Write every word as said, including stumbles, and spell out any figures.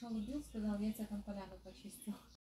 пришел, убил, сказал, я тебе там поляну почистил.